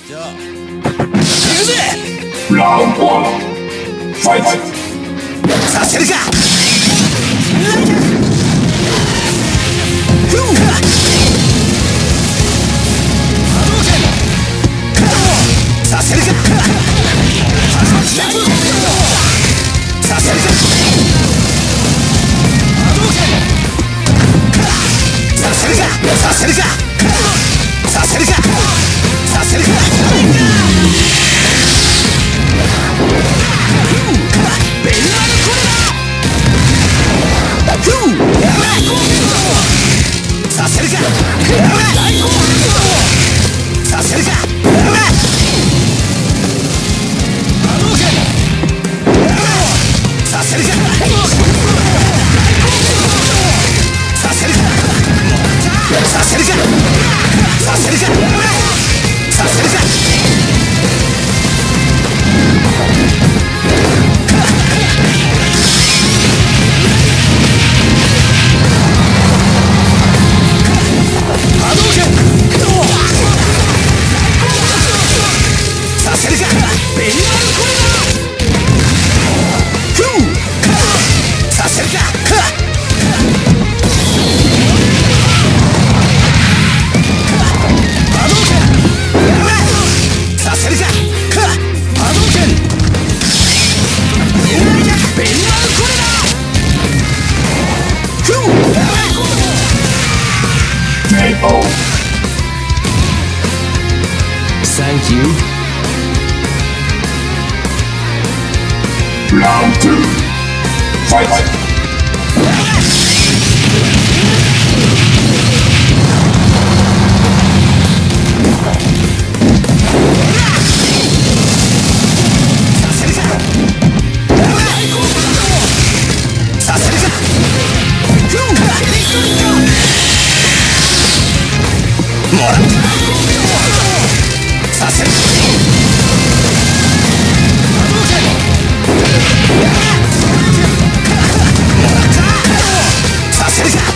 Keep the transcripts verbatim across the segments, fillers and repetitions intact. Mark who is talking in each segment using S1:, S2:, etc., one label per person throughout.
S1: じゃあ行
S2: くぜ。
S3: ラウンドワンファイト。
S2: させるか。させるか。させるか。させるか。させるか。させるか。させるか。ベニマルコレラ。させるか。させるか。させるか。させるか。させるか。させるか。させるか。させるか。波動拳。させるか。ベニマルコレラ。させるか。波動拳。させるか。波動拳。ベニマルコレラ。
S3: メイポー。
S2: サンキュー。
S3: ラウンドツーファイト。
S2: させる。させるか。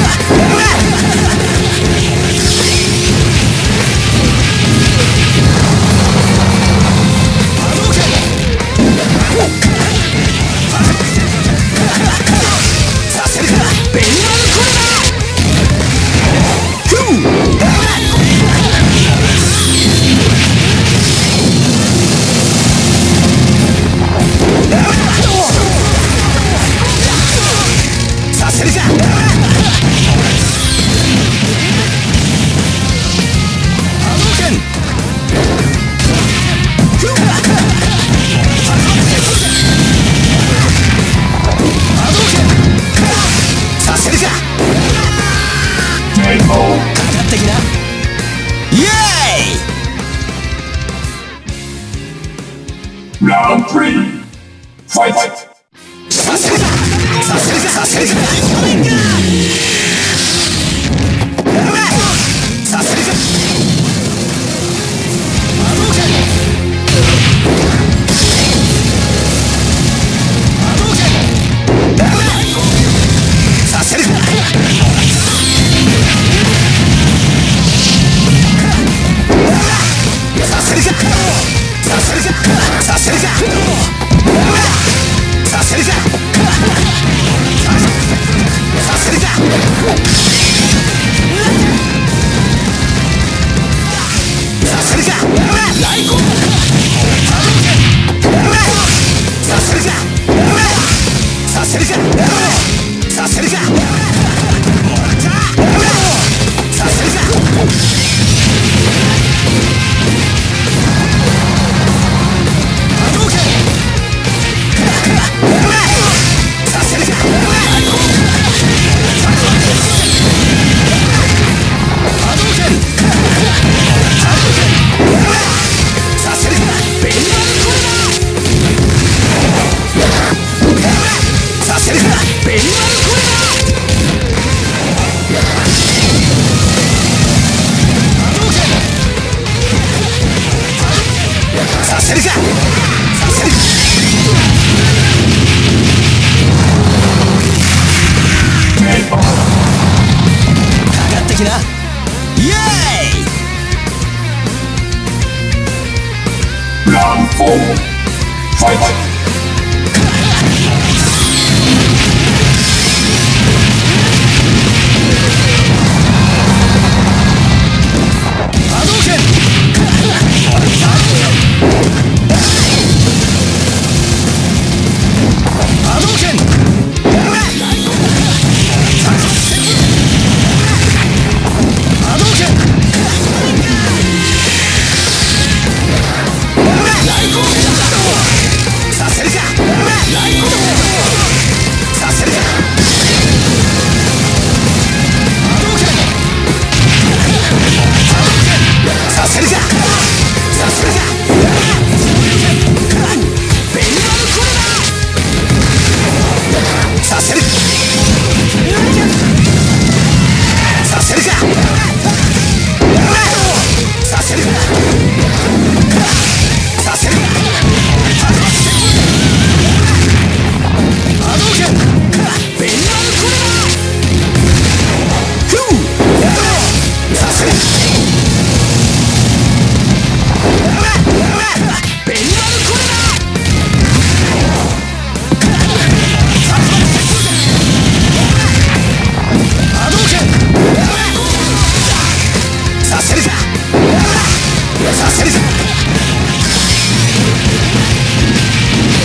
S2: させるか。ベニマルコレラ。させるか。波動拳。波動拳。させるか。
S3: メイポー。
S2: かかってきな。イエーイ。
S3: ラウンドスリーファイト。
S2: させるか。させるか。させるか。させるか。波動拳。波動拳。させるか。させるか。させるか。させるか。させるか。させるか。させるか。ライコン。させるか。させるか。させるか。させるか。波動拳。させるか。波動拳。させるか。ベニマルコレラ。させるか。ベニマルコレラ。波動拳。させるか。させるか。
S3: メイポー。
S2: かかってきな。イエーイ。
S3: Round four. Fight.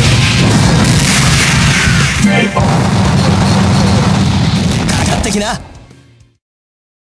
S2: かかってきな。